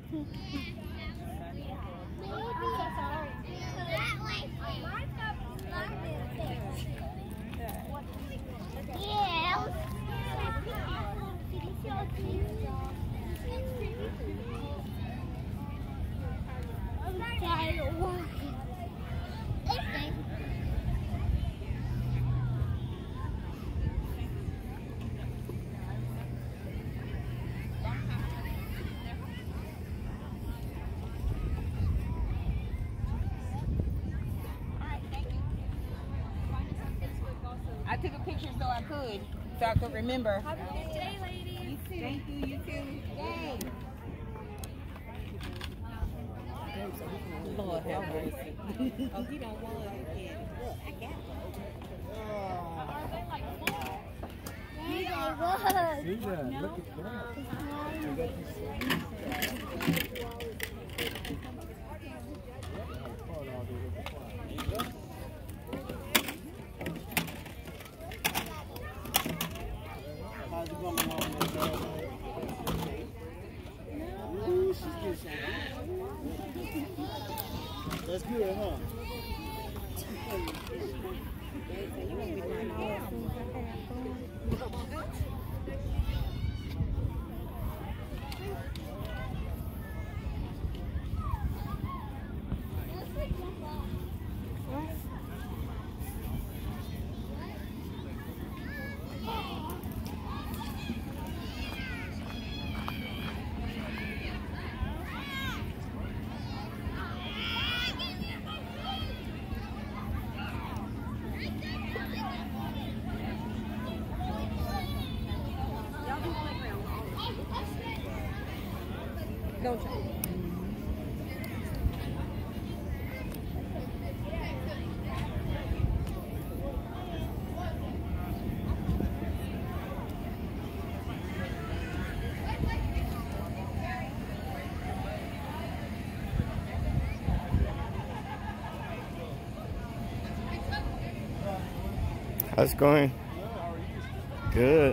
I took a picture so I could remember. Have a good day, ladies. Thank you, you too. Yay. Lord have mercy. Oh, he don't want it again. Look, I got it. Are they like full? See that? Look at that. How's it going along with that? Ooh, she's good. That's good, huh? Don't try. How's it going? Good.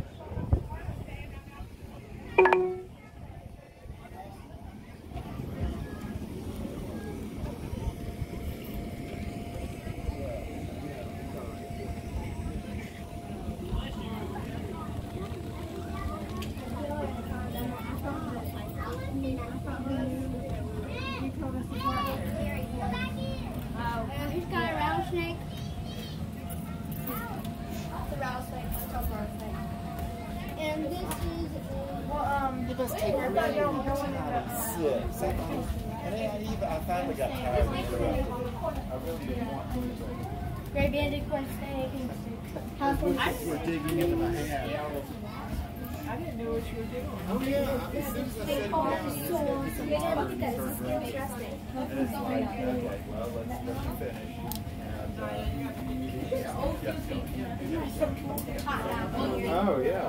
He's got a rattlesnake. The rattlesnake. And this is It does take a really long time to sit. And I finally got tired of it. I really didn't want to. gray banded corn steak. We're digging into my hand. I didn't know what you were doing. Oh yeah, as soon as I said it down, Look at this. This is interesting. and it's like, okay, well, let's finish. Oh yeah.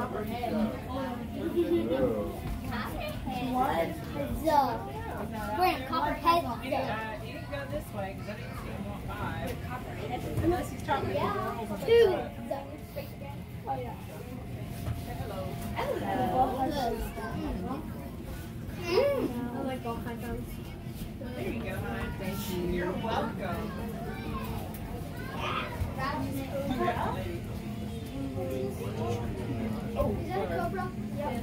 What's up? We're in Copperhead. You can go this way because I didn't see him walk by. Unless he's talking to the girls. On the Two. side. Oh yeah. I like all kinds of. There you go, hon. Thank you. You're welcome. Oh, is that a cobra? Yeah.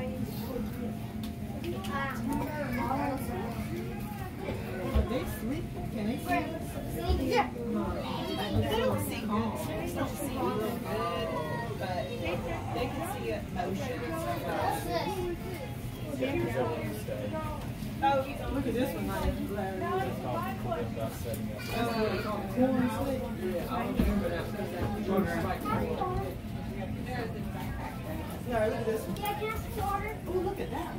Are they sleep? Can they see? Yeah. They don't see good. They don't see real good, but they can see an ocean and stuff. Oh, look at this one. No, look at this one. Yeah, can I ask you to order? Oh, look at that.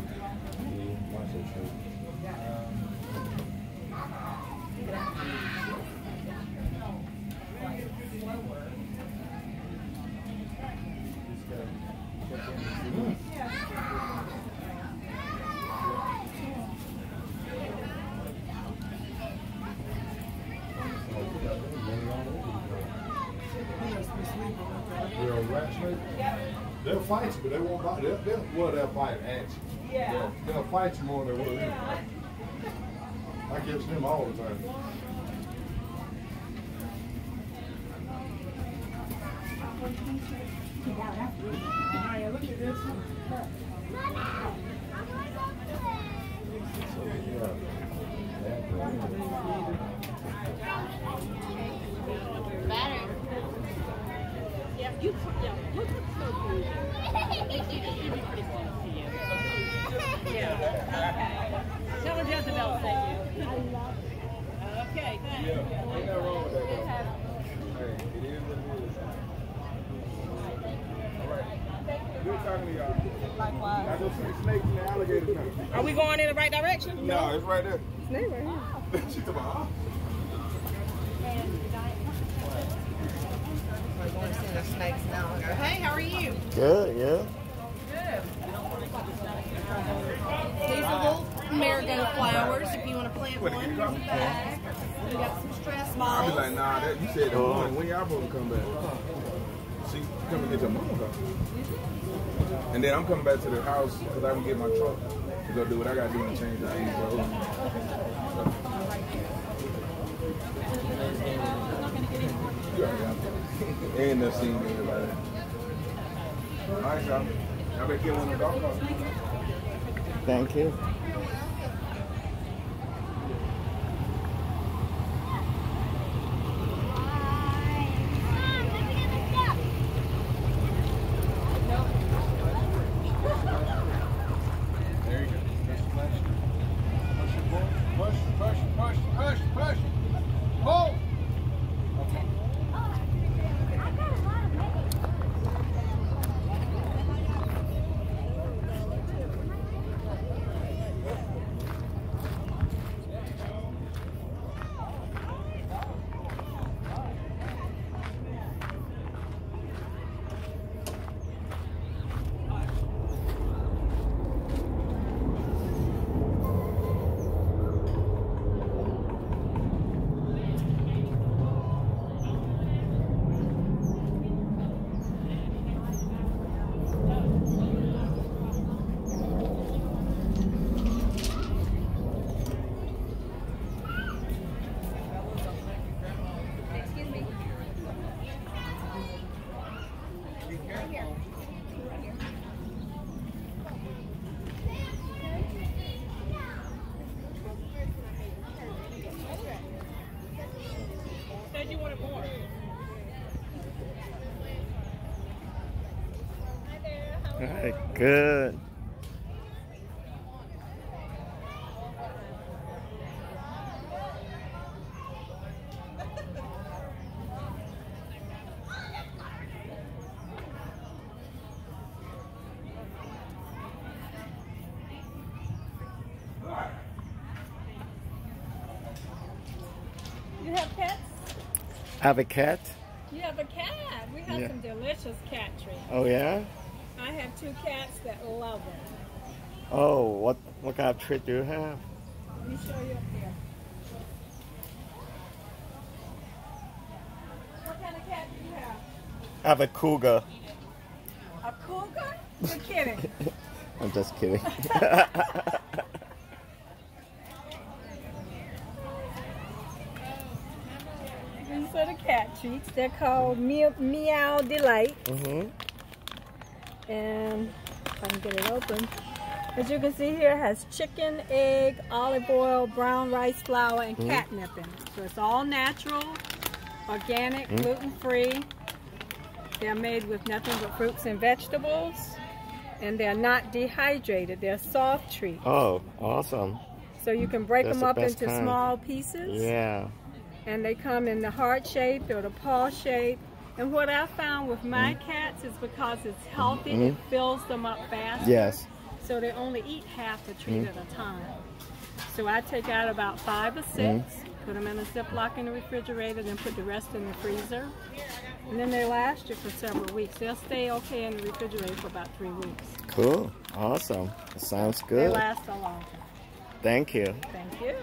They'll fight you, but they won't bite. They'll fight at you. Yeah. They'll fight you more than they will you. I catch them all the time. Mario, look at this one. Yeah, you look at so cool. Yeah. Tell her Jezebel thank you. Okay, thanks. Yeah, ain't nothing wrong with that though. Hey, it is what it is. All right. Good talking to y'all. Likewise. I go see snakes and alligators now. Are we going in the right direction? No, it's right there. Snake right here. She's talking about, We're going to see the snakes now. I go, hey, how are you? Good, yeah. These are little marigold flowers if you want to plant one. huh? We got some stress I'll be balls. like, nah, that, you said the morning. When y'all supposed to come back? See, come and get your mom though. And then I'm coming back to the house because I can get my truck to go do what I got to do and change the ID. And the scene everybody. All right, y'all. Y'all better get one of the golf carts. Thank you. There you go. Push, push, push, push, push. Pull. Okay. Said you wanted more. All right, good. You have pets? Have a cat? You have a cat. We have Yeah. some delicious cat treats. Oh yeah? I have 2 cats that love it. Oh, what kind of treat do you have? Let me show you up here. What kind of cat do you have? I have a cougar. A cougar? You're kidding. I'm just kidding. These are the cat treats. They're called Meow Delight. Mm-hmm. And if I can get it open. As you can see here, it has chicken, egg, olive oil, brown rice flour, and catnip in it. So it's all natural, organic, gluten-free. They're made with nothing but fruits and vegetables. And they're not dehydrated. They're soft treats. Oh, awesome. So you can break That's them the up best into kind. small pieces. Yeah. And they come in the heart shape or the paw shape. And what I found with my cats is because it's healthy, it fills them up fast. Yes. So they only eat half the treat at a time. So I take out about 5 or 6, put them in a Ziploc in the refrigerator, then put the rest in the freezer. And then they last you for several weeks. They'll stay okay in the refrigerator for about 3 weeks. Cool. Awesome. That sounds They good. last a long time. Thank you. Thank you.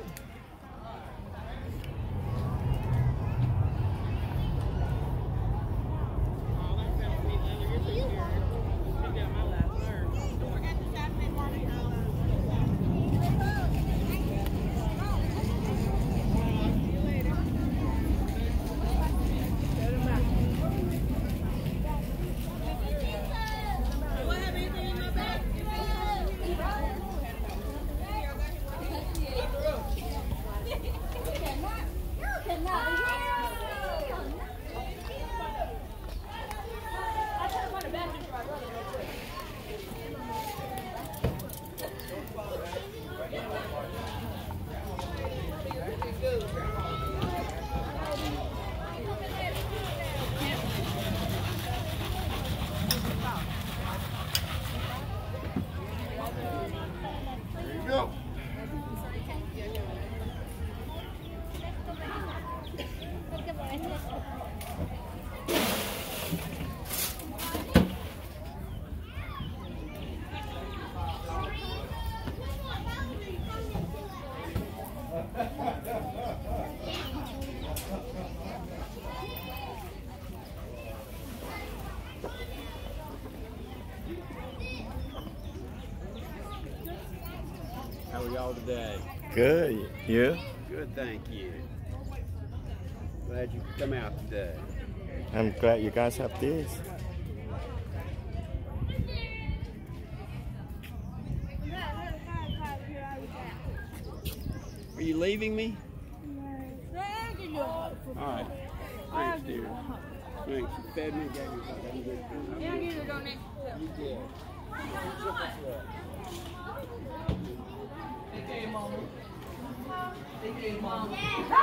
go. How are y'all today? Good. You? Good, thank you. Glad you could come out today. I'm glad you guys have this. Are you leaving me? All right. Thanks, dear. Thanks. You fed me, gave me something good. You did. Thank you, Mom. Thank you, Mom.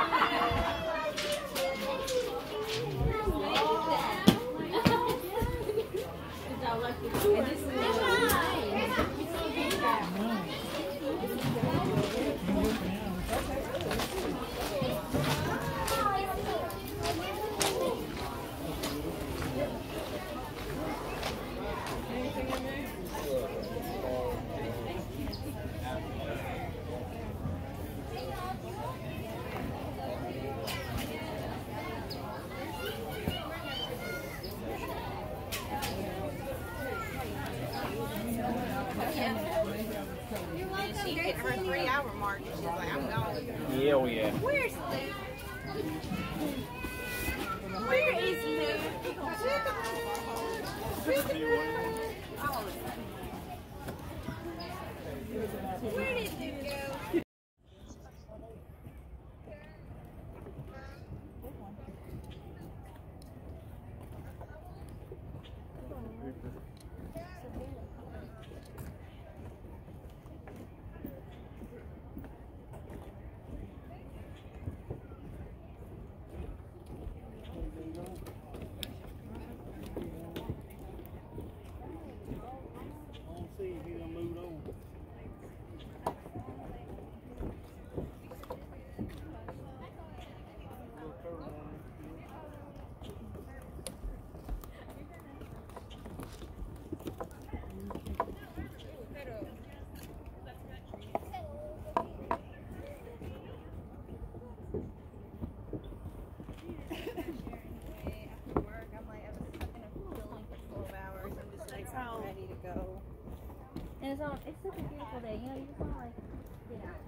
She hit her 3-hour mark. She's like, I'm gone. Yeah, oh yeah. Where's Luke? Where is Luke? Where did Luke go? And it's such a beautiful day, you know, you just want to like get out.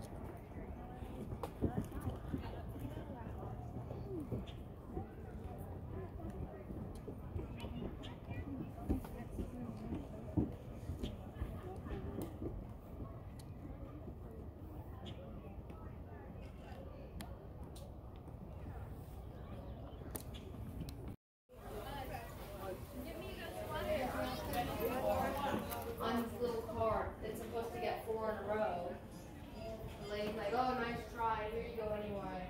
On this little card that's supposed to get 4 in a row. The lady's like, oh, nice try. Here you go anyway.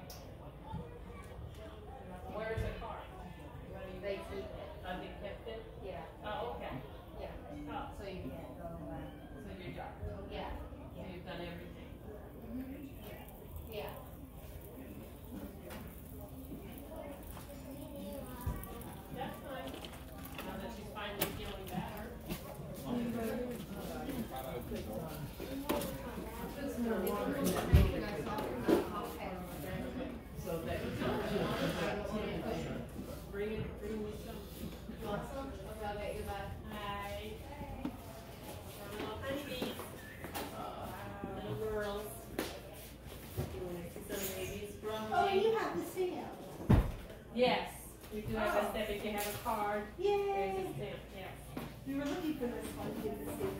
Where's the car? They keep it. Oh, they kept it? Yeah. Oh, okay. Yeah. Oh, So you can't go back. so you're done. Yeah. So you've done everything. Yeah. That's nice. Now that she's finally feeling better. So that bring me some. Okay, goodbye. Hi. Little honeybees. Little girls. Some babies from Oh, you have the stamp. Yes, we do have a step. If you have a card, there's a Yay. stamp. Yes. We were looking for this one. Get the stamp.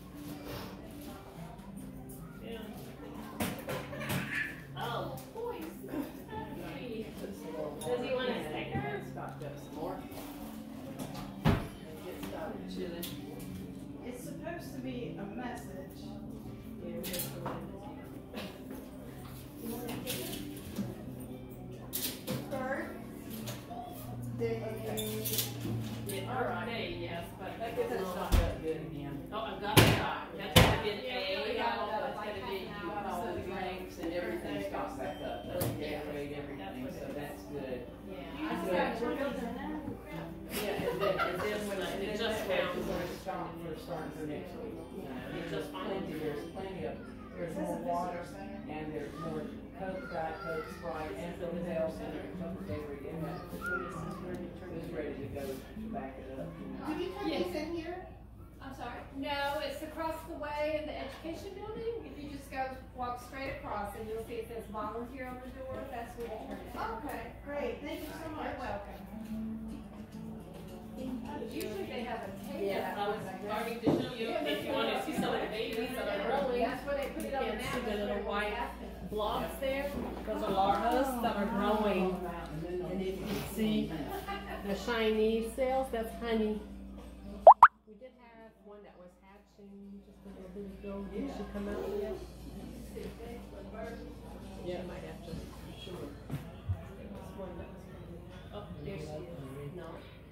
Yeah. Oh. Hey. Does he want a sticker? It's supposed to be a message. Third day. Earth Day, yes, but that gets it's not that good again. Oh, Augusta. That's gonna be an A. That's gonna be we're building it now. Yeah, and then when it just found where it's starting for next week. It just finally there's plenty of, there's more water and there's more Coke, Diet Coke, Sprite, and Dovetails Center and Coke Bakery in that. It's ready to go to back it up. Did you come Yes. in here? I'm sorry. No, it's across the way in the education building. If you just go walk straight across, and you'll see it says volunteer on the door. That's where you turn it. Okay, great. Thank you so much. You're welcome. Usually they have a table. Yeah, I was starting to show you if you want to see some of the babies that are growing. That's where they put it on the You map. can see the little white blobs there. Those are larvas that are growing. And if you see the shiny cells, that's honey. We did have one that was hatching just a little bit ago. Did she come out yet? Yeah, might have to. Sure. Oh, there she is. No.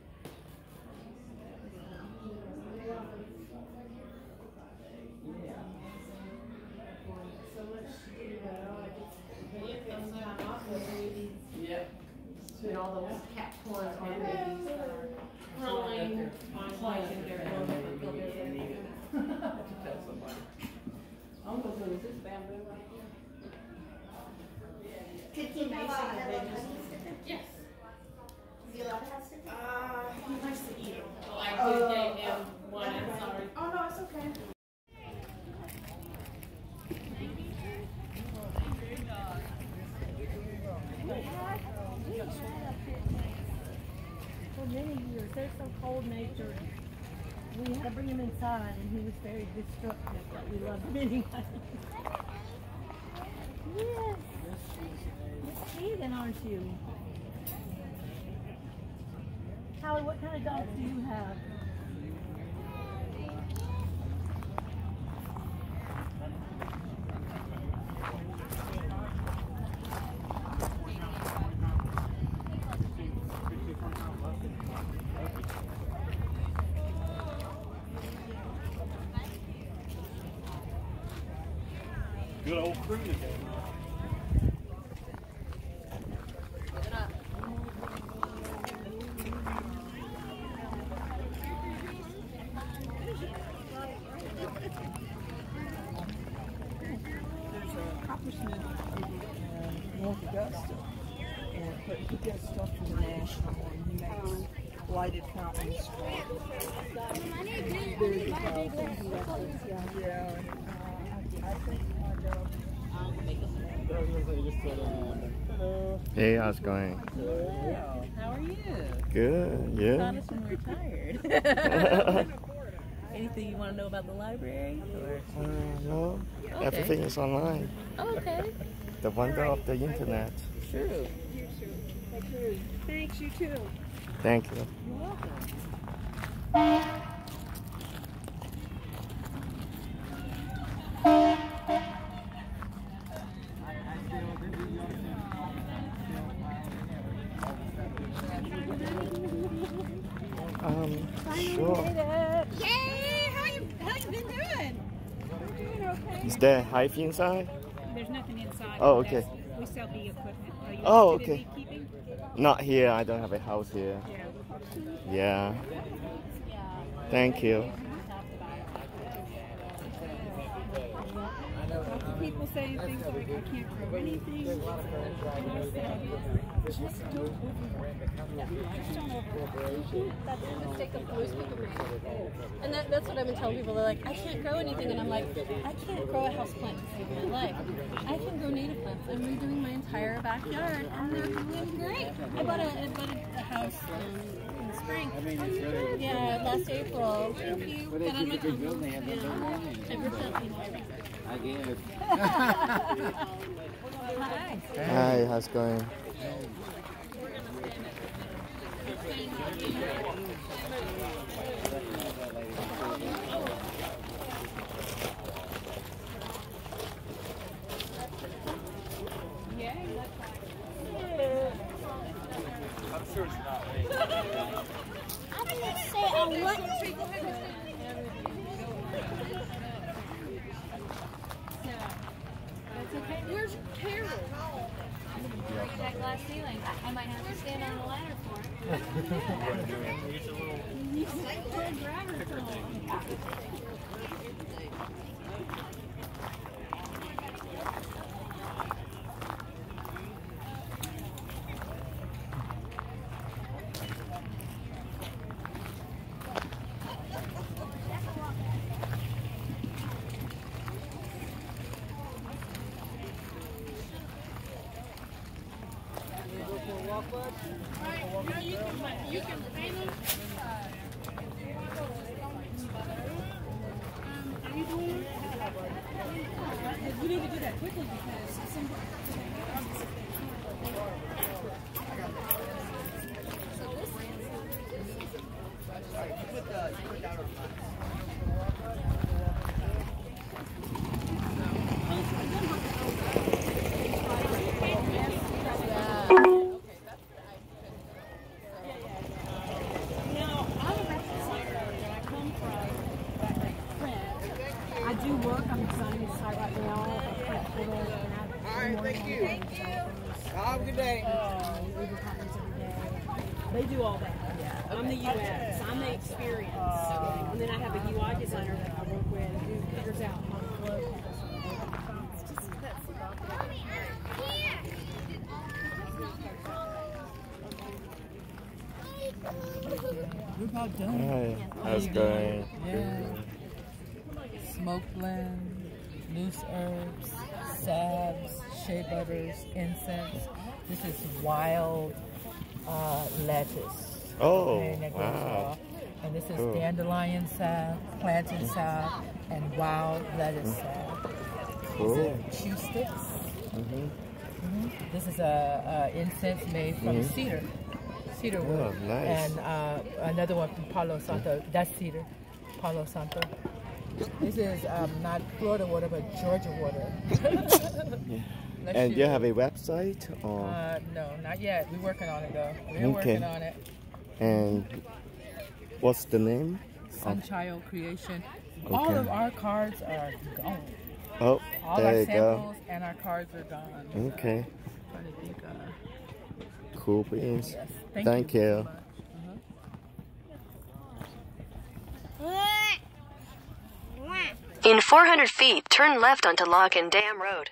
Yep. And all those Capricorns are babies that are growing, like in their own. Tell somebody. Uncle, is this bamboo right here? Did you know Yes. Is he allowed to have stickers? He likes to eat them. Well, I did gave him one, I'm sorry. Oh, no, it's okay. For many years, they're so cold-natured. We had to bring him inside, and he was very destructive, but we loved him anyway. Yes. You're heathen, aren't you? Hallie, what kind of dogs do you have? Good old crew today. North Augusta, but he does stuff for the national, and he makes lighted fountains. Very good dog. Yeah. I think my dog. Hey, how's it going? How are you? Good, yeah. Found us when we were tired. Anything you want to know about the library? Or? No, Okay. everything is online. Oh, okay. The wonder of the internet. True. Thanks, you too. Thank you. You're welcome. Sure. Yay! How you been doing? I'm doing okay. Is there hive inside? There's nothing inside. Oh, okay. We sell bee equipment. Are you Oh, interested in okay. beekeeping? Not here. I don't have a house here. Yeah. Thank you. People say things like, I can't grow anything. And I say, just don't overdo. That's the mistake of most people make. And that's what I've been telling people. They're like, I can't grow anything. And I'm like, I can't grow a house plant to save my life. I can grow native plants. I'm redoing my entire backyard, and they're doing great. I bought a house in the spring. Yeah, last April. Thank you. Got on my ever since, you know, everything. I guess. Hi. Hi, how's it going? I'm sure it's not. I didn't say I wasn't. That's okay. Where's Carol? That glass ceiling. I might have to stand on the ladder for it. You can paint them. Are you doing it? We need to do that quickly because somebody. They do all that. Yeah. I'm the UX. I'm the experience. And then I have a UI designer that I work with who figures out how to flow. We're about done. Hi, how's it going? Yeah. Smoke blend, loose herbs, salves, shea butters, incense. This is wild lettuce. Oh, that goes wow. off. And this is Cool. dandelion salve, plantain salve, and wild lettuce salve. Cool. These are chew sticks. This is a incense made from cedar wood. Oh, nice. And another one from Palo Santo. That's cedar, Palo Santo. This is not Florida water, but Georgia water. And you have a website? Or? No, not yet. We're working on it though. We're working on it. And what's the name? Sunchild Creation. Okay. All of our cards are gone. Oh, all there our you samples go. And our cards are gone. Okay. Trying to think, cool beans. Yes. Thank you. In 400 feet, turn left onto Lock and Dam Road.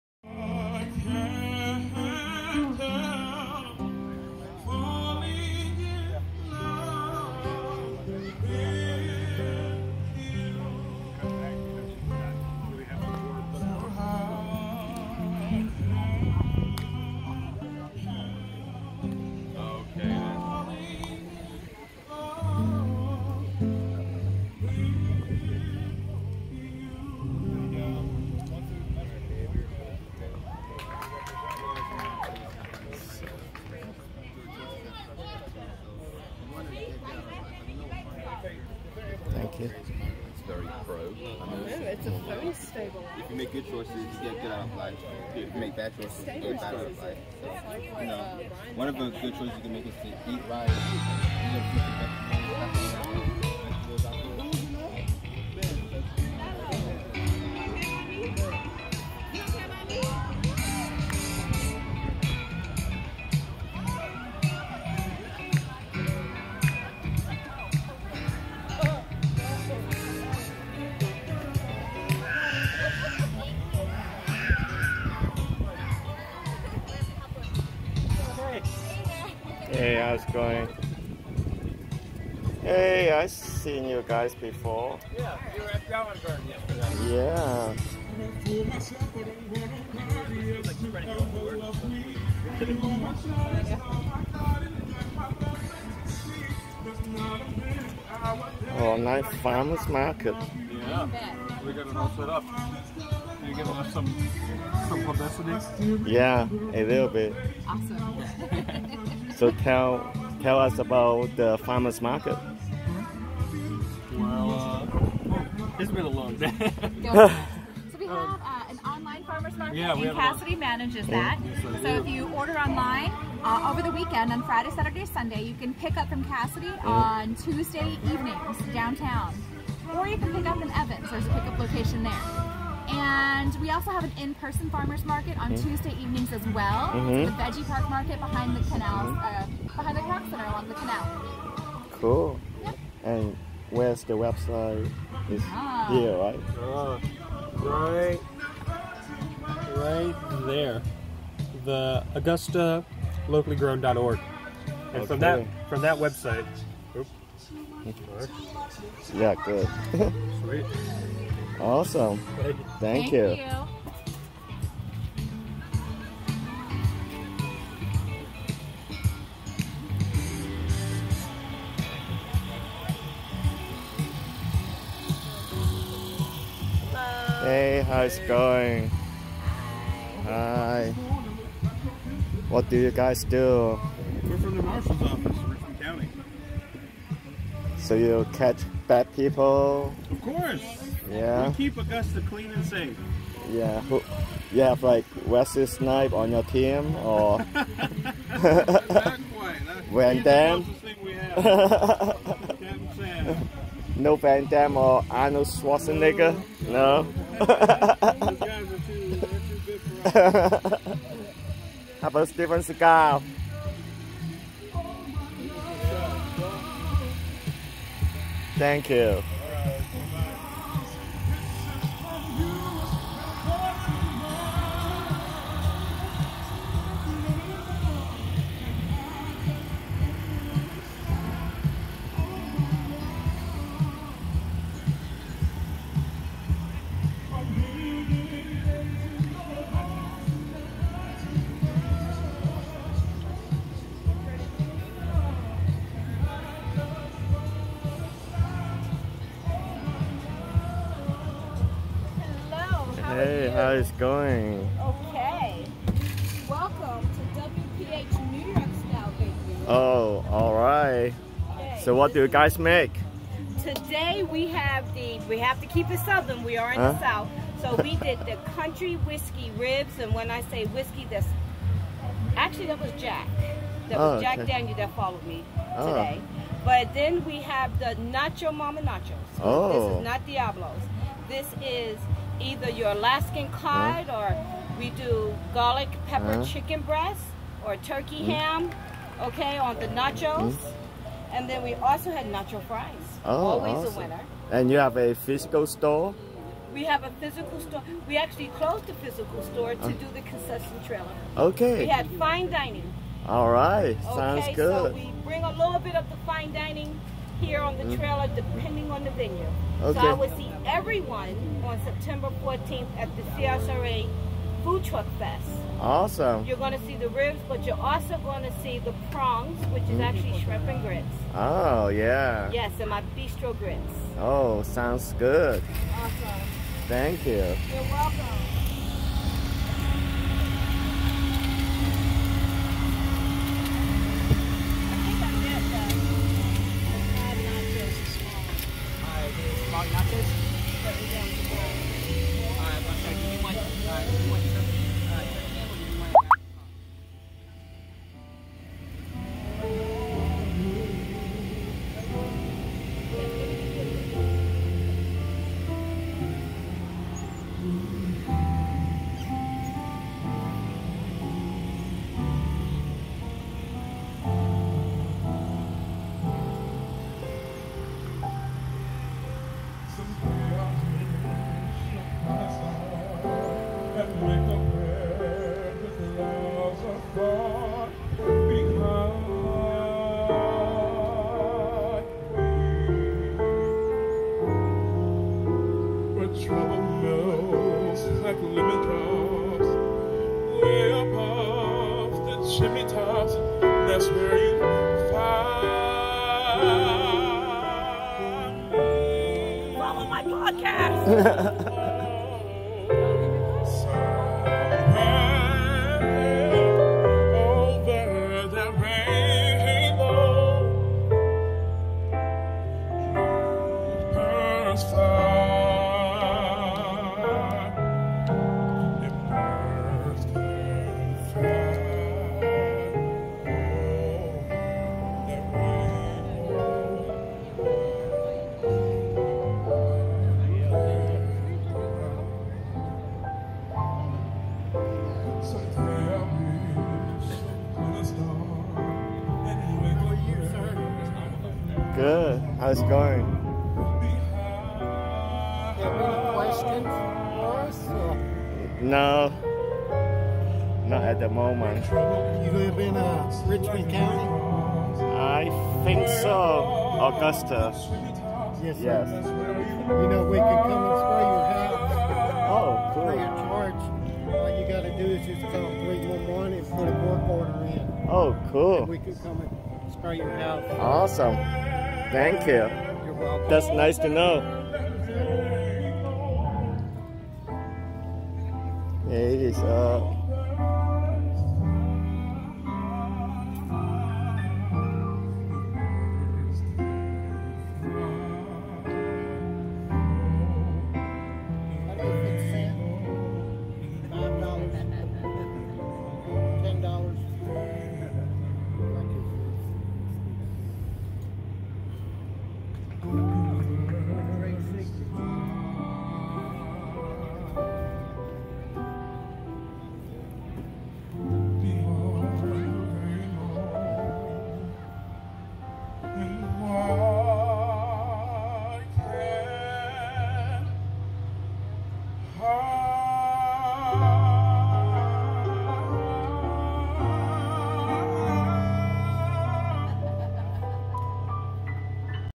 Thank you. It's very pro. It's a phone stable. If you make good choices, you get good out of life. If you make bad choices, you get bad out of life. So, you know, one of the good choices you can make is to eat right, eat vegetables out there. Hey, how's it going? Hey, I've seen you guys before. Yeah, you were at Flower Garden yesterday. Yeah. Oh, nice farmers market. Yeah, we're getting all set up. You giving us some publicity? Yeah, a little bit. Awesome. So tell us about the farmers market. Well, it's been a long day. So we have an online farmers market, and Cassidy manages that. So if you order online over the weekend on Friday, Saturday, Sunday, you can pick up from Cassidy on Tuesday evenings downtown, or you can pick up in Evans. There's a pickup location there. And And we also have an in-person farmers market on Tuesday evenings as well. The veggie park market behind the canals, behind the Croc Center along the canal. Cool. Yep. And where's the website? It's here, right? Right there. The Augusta locallygrown.org. And from that website. Oops. Yeah, good. Sweet. Awesome. Thank you. Hey, how's it going? Hi. What do you guys do? We're from the Marshal's Office, Richmond County. So you catch bad people? Of course. Yeah. We keep Augusta clean and safe. Yeah. You have like Wesley Snipe on your team, or? Not quite. Van Damme? No Van Damme or Arnold Schwarzenegger? No? Those guys are too good for us. How about Steven Seagal? Thank you. Hey, how's it going? Okay. Welcome to WPH New York Style, baby. Oh, all right. Okay. So what do you guys make? Today we have to keep it southern. We are in the south. So we did the country whiskey ribs, and when I say whiskey, that was Jack. That was Jack Daniel that followed me today. But then we have the Nacho Mama Nachos. This is not Diablos. This is either your Alaskan cod, or we do garlic pepper chicken breast or turkey ham, okay, on the nachos. And then we also had nacho fries. Always a winner. And you have a physical store? We have a physical store. We actually closed the physical store to do the concession trailer. Okay. We had fine dining. All right. Sounds good. So we bring a little bit of the fine dining here on the trailer, depending on the venue. Okay. So I will see everyone on September 14th at the CSRA Food Truck Fest. Awesome. You're going to see the ribs, but you're also going to see the prongs, which is actually shrimp and grits. Oh, yeah. Yes, and my bistro grits. Oh, sounds good. Awesome. Thank you. You're welcome. That's where you find me. Follow my podcast. Over the rainbow, birds fly, and birds can fly. Good. How's it going? Have any questions for us? No. Not at the moment. You live in Richmond County? I think so. Augusta. Yes, sir. Yes. You know, we can come and spray your house. Oh, cool. Free of charge. All you got to do is just call 311 and put a work order in. Oh, cool. And we can come and spray your house. Awesome. Thank you. You're welcome. That's nice to know. Yeah, it is